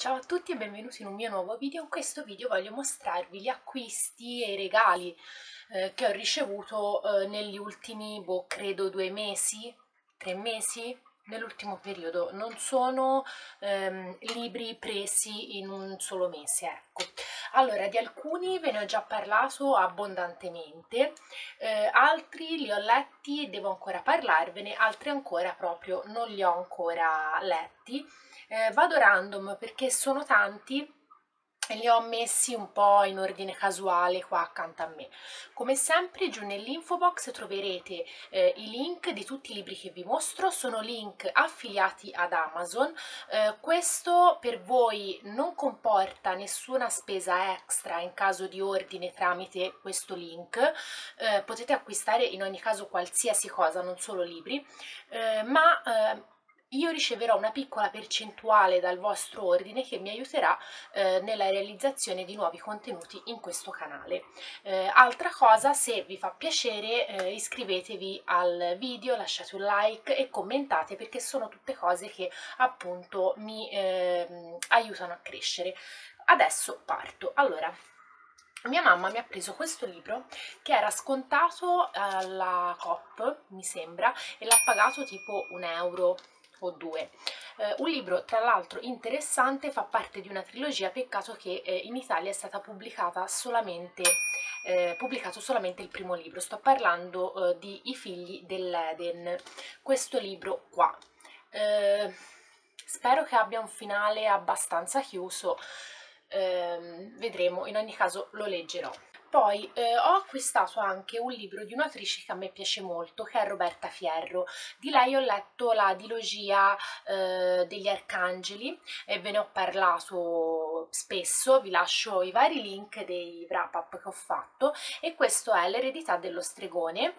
Ciao a tutti e benvenuti in un mio nuovo video. In questo video voglio mostrarvi gli acquisti e i regali che ho ricevuto negli ultimi, credo 2 mesi, 3 mesi, nell'ultimo periodo. Non sono libri presi in un solo mese, ecco. Allora, di alcuni ve ne ho già parlato abbondantemente, altri li ho letti e devo ancora parlarvene, altri ancora proprio non li ho ancora letti. Vado random perché sono tanti e li ho messi un po' in ordine casuale qua accanto a me. Come sempre giù nell'info box troverete i link di tutti i libri che vi mostro, sono link affiliati ad Amazon. Questo per voi non comporta nessuna spesa extra in caso di ordine tramite questo link. Potete acquistare in ogni caso qualsiasi cosa, non solo libri, ma io riceverò una piccola percentuale dal vostro ordine che mi aiuterà nella realizzazione di nuovi contenuti in questo canale. Altra cosa, se vi fa piacere, iscrivetevi al video, lasciate un like e commentate, perché sono tutte cose che appunto mi aiutano a crescere. Adesso parto. Allora, mia mamma mi ha preso questo libro che era scontato alla Coop, mi sembra, e l'ha pagato tipo 1 euro o 2. Un libro tra l'altro interessante, fa parte di una trilogia, peccato che in Italia è stata pubblicato solamente il primo libro. Sto parlando di I figli dell'Eden, questo libro qua. Spero che abbia un finale abbastanza chiuso, vedremo, in ogni caso lo leggerò. Poi ho acquistato anche un libro di un'autrice che a me piace molto, che è Roberta Fierro. Di lei ho letto la dilogia degli Arcangeli e ve ne ho parlato spesso, vi lascio i vari link dei wrap-up che ho fatto, e questo è L'eredità dello stregone,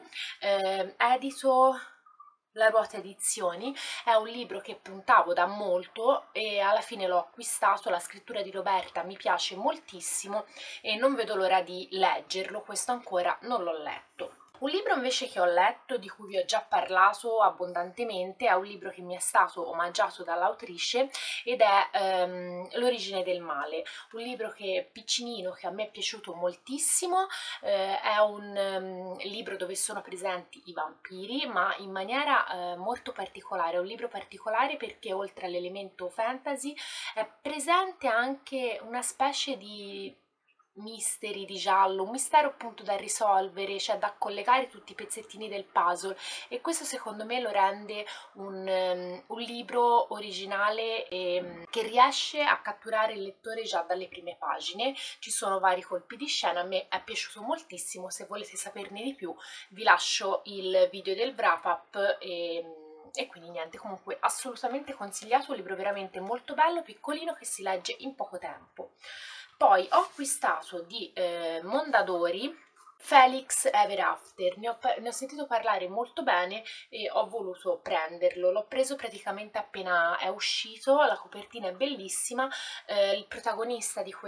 edito La Ruota Edizioni. È un libro che puntavo da molto e alla fine l'ho acquistato. La scrittura di Roberta mi piace moltissimo e non vedo l'ora di leggerlo. Questo ancora non l'ho letto. Un libro invece che ho letto, di cui vi ho già parlato abbondantemente, è un libro che mi è stato omaggiato dall'autrice ed è L'origine del male, un libro che piccinino, che a me è piaciuto moltissimo. È un libro dove sono presenti i vampiri, ma in maniera molto particolare. È un libro particolare perché oltre all'elemento fantasy è presente anche una specie di misteri, di giallo, un mistero appunto da risolvere, cioè da collegare tutti i pezzettini del puzzle, e questo secondo me lo rende un libro originale e che riesce a catturare il lettore già dalle prime pagine. Ci sono vari colpi di scena, a me è piaciuto moltissimo. Se volete saperne di più vi lascio il video del wrap up e quindi niente, comunque assolutamente consigliato, un libro veramente molto bello, piccolino, che si legge in poco tempo. Poi ho acquistato di Mondadori Felix Ever After, ne ho sentito parlare molto bene e ho voluto prenderlo. L'ho preso praticamente appena è uscito, la copertina è bellissima. Il protagonista di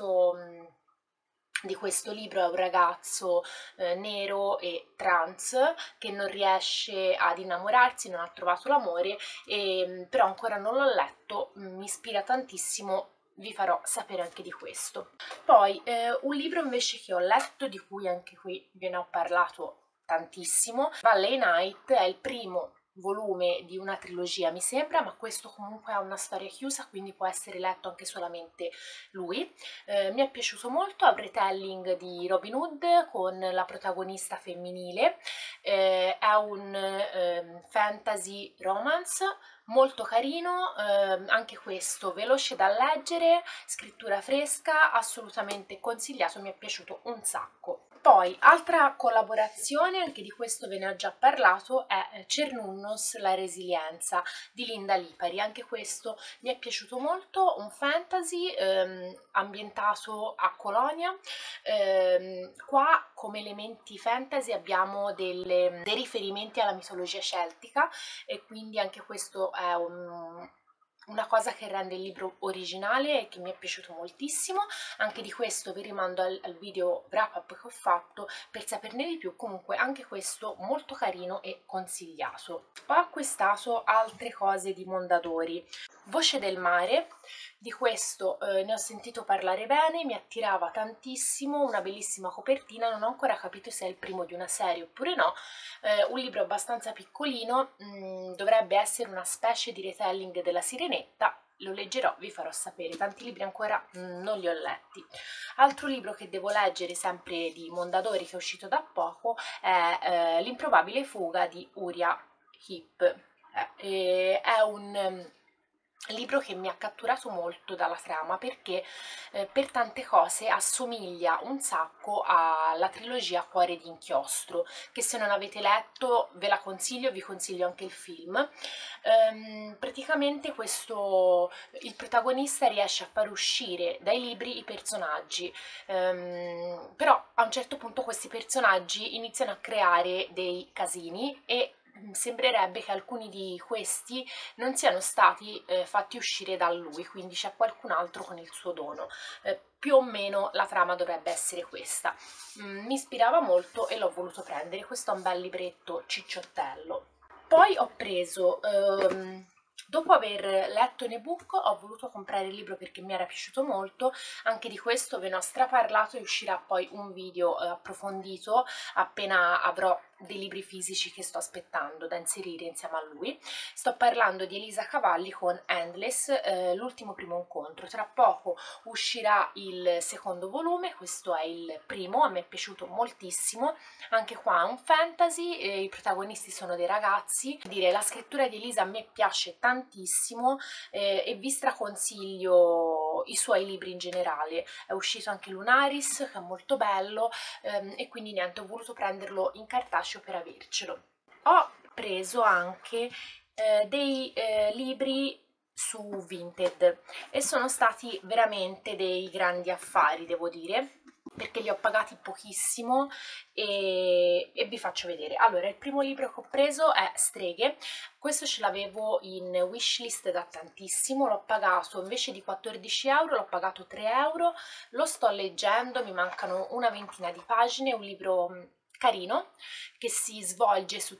questo libro è un ragazzo nero e trans che non riesce ad innamorarsi, non ha trovato l'amore, però ancora non l'ho letto, mi ispira tantissimo, vi farò sapere anche di questo. Poi un libro invece che ho letto, di cui anche qui ve ne ho parlato tantissimo, Valley Night, è il primo volume di una trilogia mi sembra, ma questo comunque ha una storia chiusa, quindi può essere letto anche solamente lui. Mi è piaciuto molto, è un retelling di Robin Hood con la protagonista femminile, è un fantasy romance molto carino, anche questo veloce da leggere, scrittura fresca, assolutamente consigliato, mi è piaciuto un sacco. Poi, altra collaborazione, anche di questo ve ne ho già parlato, è Cernunnos, la resilienza di Linda Lipari. Anche questo mi è piaciuto molto, un fantasy ambientato a Colonia. Qua come elementi fantasy abbiamo dei riferimenti alla mitologia celtica, e quindi anche questo è una cosa che rende il libro originale e che mi è piaciuto moltissimo. Anche di questo vi rimando al video wrap up che ho fatto per saperne di più. Comunque anche questo molto carino e consigliato. Poi ho acquistato altre cose di Mondadori. Voce del mare, di questo ne ho sentito parlare bene, mi attirava tantissimo, una bellissima copertina, non ho ancora capito se è il primo di una serie oppure no. Un libro abbastanza piccolino, dovrebbe essere una specie di retelling della Sirenetta. Lo leggerò, vi farò sapere. Tanti libri ancora non li ho letti. Altro libro che devo leggere, sempre di Mondadori, che è uscito da poco, è L'improbabile fuga di Uriah Heep. È un libro che mi ha catturato molto dalla trama perché per tante cose assomiglia un sacco alla trilogia Cuore d'inchiostro, che se non avete letto ve la consiglio, vi consiglio anche il film. Praticamente il protagonista riesce a far uscire dai libri i personaggi, però a un certo punto questi personaggi iniziano a creare dei casini e sembrerebbe che alcuni di questi non siano stati fatti uscire da lui, quindi c'è qualcun altro con il suo dono. Più o meno la trama dovrebbe essere questa. Mi ispirava molto e l'ho voluto prendere. Questo è un bel libretto cicciottello. Poi ho preso, dopo aver letto in ebook, ho voluto comprare il libro perché mi era piaciuto molto. Anche di questo ve ne ho straparlato e uscirà poi un video approfondito appena avrò dei libri fisici che sto aspettando da inserire insieme a lui. Sto parlando di Elisa Cavalli con Endless, l'ultimo primo incontro. Tra poco uscirà il secondo volume, questo è il primo, a me è piaciuto moltissimo. Anche qua è un fantasy, i protagonisti sono dei ragazzi. La scrittura di Elisa a me piace tantissimo e vi straconsiglio i suoi libri in generale. È uscito anche Lunaris, che è molto bello, e quindi niente, ho voluto prenderlo in cartaceo per avercelo. Ho preso anche dei libri su Vinted e sono stati veramente dei grandi affari, devo dire, perché li ho pagati pochissimo e vi faccio vedere. Allora, il primo libro che ho preso è Streghe. Questo ce l'avevo in wishlist da tantissimo, l'ho pagato invece di 14 euro, l'ho pagato 3 euro, lo sto leggendo, mi mancano una ventina di pagine, è un libro carino che si svolge su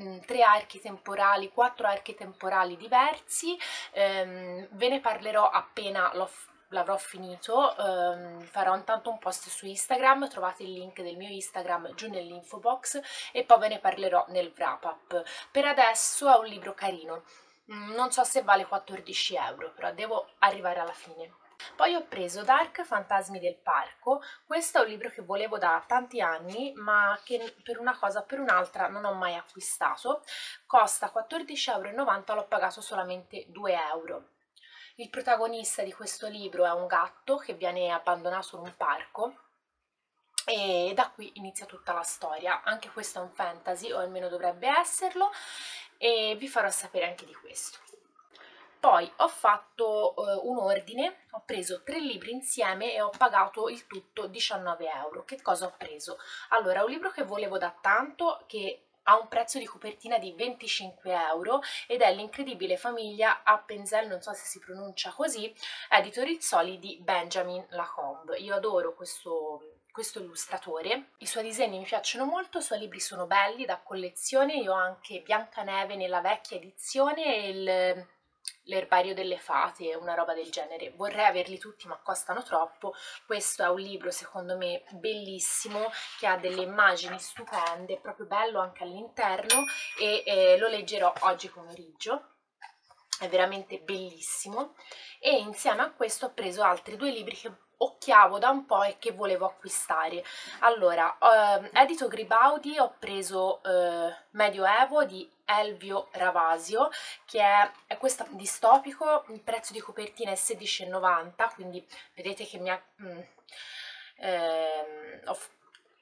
4 archi temporali diversi. Ve ne parlerò appena l'avrò finito. Farò intanto un post su Instagram, trovate il link del mio Instagram giù nell'info box e poi ve ne parlerò nel wrap up. Per adesso è un libro carino, non so se vale 14 euro, però devo arrivare alla fine. Poi ho preso Dark Fantasmi del Parco. Questo è un libro che volevo da tanti anni ma che per una cosa o per un'altra non ho mai acquistato. Costa 14,90 euro, l'ho pagato solamente 2 euro. Il protagonista di questo libro è un gatto che viene abbandonato in un parco e da qui inizia tutta la storia. Anche questo è un fantasy, o almeno dovrebbe esserlo, e vi farò sapere anche di questo. Poi ho fatto un ordine, ho preso 3 libri insieme e ho pagato il tutto 19 euro. Che cosa ho preso? Allora, un libro che volevo da tanto, che ha un prezzo di copertina di 25 euro ed è L'incredibile famiglia Appenzell, non so se si pronuncia così, edito Rizzoli di Benjamin Lacombe. Io adoro questo illustratore, i suoi disegni mi piacciono molto, i suoi libri sono belli da collezione. Io ho anche Biancaneve nella vecchia edizione e l'erbario delle fate, una roba del genere. Vorrei averli tutti ma costano troppo. Questo è un libro secondo me bellissimo, che ha delle immagini stupende, è proprio bello anche all'interno e lo leggerò oggi pomeriggio. È veramente bellissimo. E insieme a questo ho preso altri 2 libri che occhiavo da un po' e che volevo acquistare. Allora, edito Gribaudi, ho preso Medioevo di Elvio Ravasio, che è questo distopico, il prezzo di copertina è 16,90, quindi vedete che ho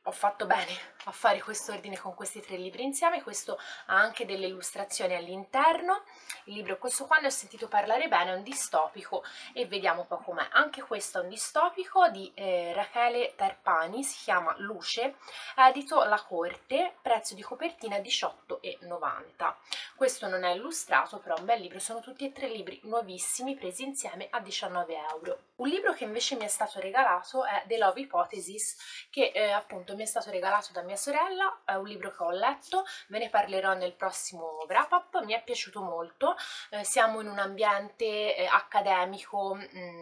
ho fatto bene a fare questo ordine con questi 3 libri insieme. Questo ha anche delle illustrazioni all'interno. Il libro, questo qua, ne ho sentito parlare bene, è un distopico e vediamo poi com'è. Anche questo è un distopico di Rachele Tarpani, si chiama Luce, edito La Corte, prezzo di copertina 18,90. Questo non è illustrato, però è un bel libro, sono tutti e 3 libri nuovissimi presi insieme a 19 euro. Un libro che invece mi è stato regalato è The Love Hypothesis, che appunto mi è stato regalato da mia sorella. È un libro che ho letto, ve ne parlerò nel prossimo wrap up. Mi è piaciuto molto, siamo in un ambiente accademico,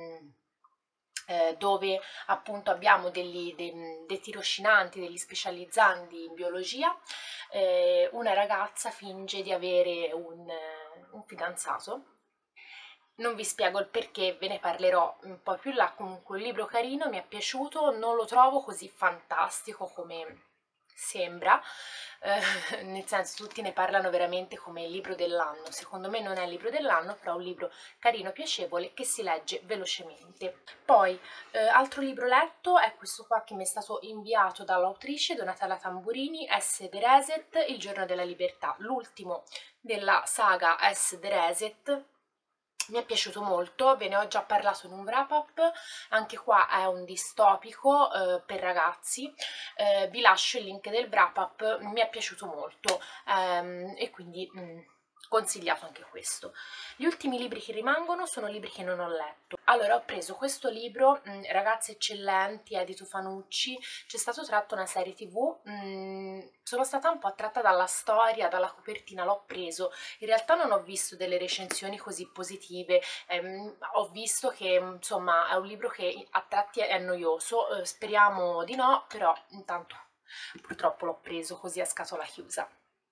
dove appunto abbiamo dei tirocinanti, degli specializzanti in biologia. Una ragazza finge di avere un fidanzato. Non vi spiego il perché, ve ne parlerò un po' più là. Comunque un libro carino, mi è piaciuto, non lo trovo così fantastico come sembra, nel senso tutti ne parlano veramente come il libro dell'anno. Secondo me non è il libro dell'anno, però è un libro carino, piacevole, che si legge velocemente. Poi altro libro letto è questo qua che mi è stato inviato dall'autrice Donatella Tamburini, S. The Reset, Il giorno della libertà, l'ultimo della saga S. The Reset. Mi è piaciuto molto, ve ne ho già parlato in un wrap up. Anche qua è un distopico per ragazzi. Vi lascio il link del wrap up, mi è piaciuto molto e quindi consigliato anche questo. Gli ultimi libri che rimangono sono libri che non ho letto. Allora, ho preso questo libro, Ragazze eccellenti, edito Fanucci. C'è stato tratto una serie tv, sono stata un po' attratta dalla storia, dalla copertina, l'ho preso. In realtà non ho visto delle recensioni così positive, ho visto che insomma è un libro che a tratti è noioso, speriamo di no, però intanto purtroppo l'ho preso così a scatola chiusa.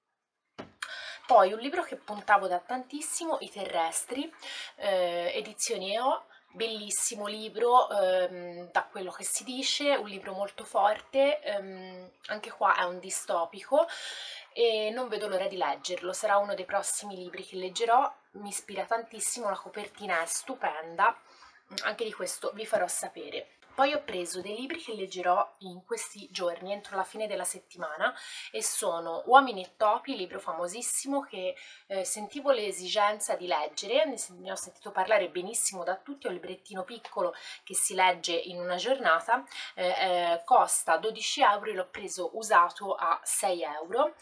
Poi un libro che puntavo da tantissimo, I Terrestri, edizioni EO, bellissimo libro, da quello che si dice, un libro molto forte, anche qua è un distopico e non vedo l'ora di leggerlo, sarà uno dei prossimi libri che leggerò, mi ispira tantissimo, la copertina è stupenda, anche di questo vi farò sapere. Poi ho preso dei libri che leggerò in questi giorni, entro la fine della settimana, e sono Uomini e Topi, libro famosissimo che sentivo l'esigenza di leggere, ne ho sentito parlare benissimo da tutti. È un librettino piccolo che si legge in una giornata, costa 12 euro e l'ho preso usato a 6 euro,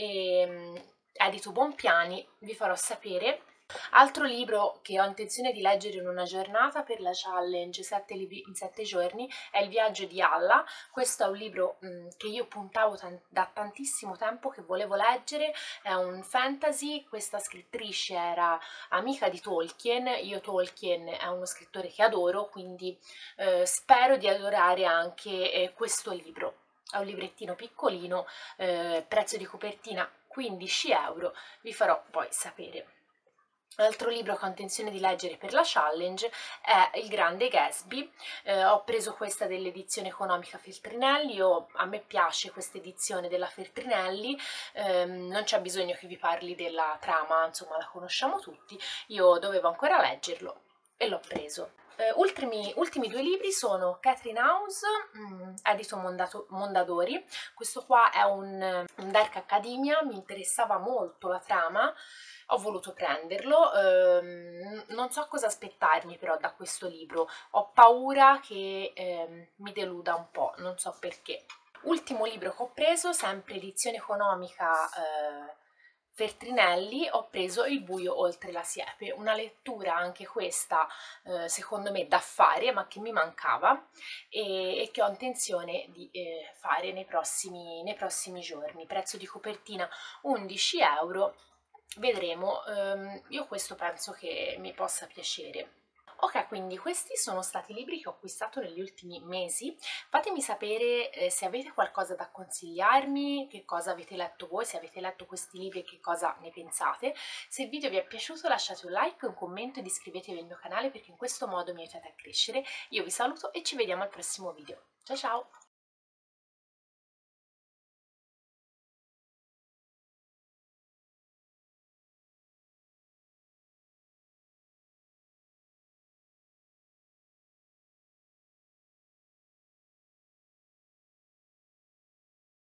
edito Bonpiani, vi farò sapere. Altro libro che ho intenzione di leggere in una giornata per la challenge 7 libri in 7 giorni è Il viaggio di Alla. Questo è un libro che io puntavo da tantissimo tempo, che volevo leggere, è un fantasy. Questa scrittrice era amica di Tolkien, io Tolkien è uno scrittore che adoro, quindi spero di adorare anche questo libro. È un librettino piccolino, prezzo di copertina 15 euro, vi farò poi sapere. Altro libro che ho intenzione di leggere per la challenge è Il Grande Gatsby. Ho preso questa dell'edizione economica Feltrinelli. A me piace questa edizione della Feltrinelli, non c'è bisogno che vi parli della trama, insomma la conosciamo tutti. Io dovevo ancora leggerlo e l'ho preso. Ultimi 2 libri sono Catherine House, edito Mondadori. Questo qua è un Dark Academia, mi interessava molto la trama, ho voluto prenderlo, non so cosa aspettarmi però da questo libro, ho paura che mi deluda un po', non so perché. Ultimo libro che ho preso, sempre edizione economica Feltrinelli, ho preso Il buio oltre la siepe, una lettura anche questa secondo me da fare, ma che mi mancava e che ho intenzione di fare nei prossimi giorni. Prezzo di copertina 11 euro, vedremo, io questo penso che mi possa piacere. Ok, quindi questi sono stati i libri che ho acquistato negli ultimi mesi. Fatemi sapere se avete qualcosa da consigliarmi, che cosa avete letto voi, se avete letto questi libri e che cosa ne pensate. Se il video vi è piaciuto lasciate un like, un commento ed iscrivetevi al mio canale perché in questo modo mi aiutate a crescere. Io vi saluto e ci vediamo al prossimo video. Ciao ciao!